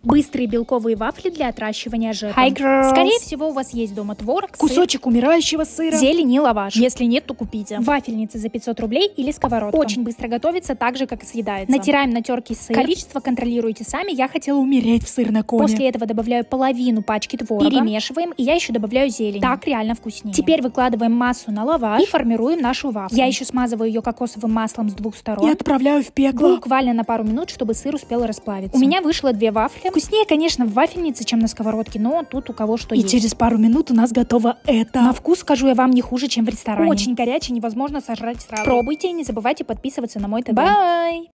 Быстрые белковые вафли для отращивания жира. Hi, girls. Скорее всего, у вас есть дома творог, Кусочек умирающего сыра. зелень и лаваш. Если нет, то купите. Вафельница за 500 рублей или сковородка. Очень быстро готовится, так же, как и съедается. Натираем на терке сыр. Количество контролируйте сами, я хотела Умереть в сырной-коме. После этого добавляю половину пачки творога. Перемешиваем, и я еще добавляю зелень. Так реально вкуснее. Теперь выкладываем массу на лаваш и формируем нашу вафлю. Я еще смазываю ее кокосовым маслом с двух сторон. И отправляю в пекло. Буквально на пару минут, чтобы сыр успел расплавиться. У меня вышло 2 вафли. Вкуснее, конечно, в вафельнице, чем на сковородке, но тут у кого что есть. И через пару минут у нас готово это. На вкус, скажу я вам, не хуже, чем в ресторане. Очень горячий, невозможно сожрать сразу. Пробуйте и не забывайте подписываться на мой ТГ. Bye!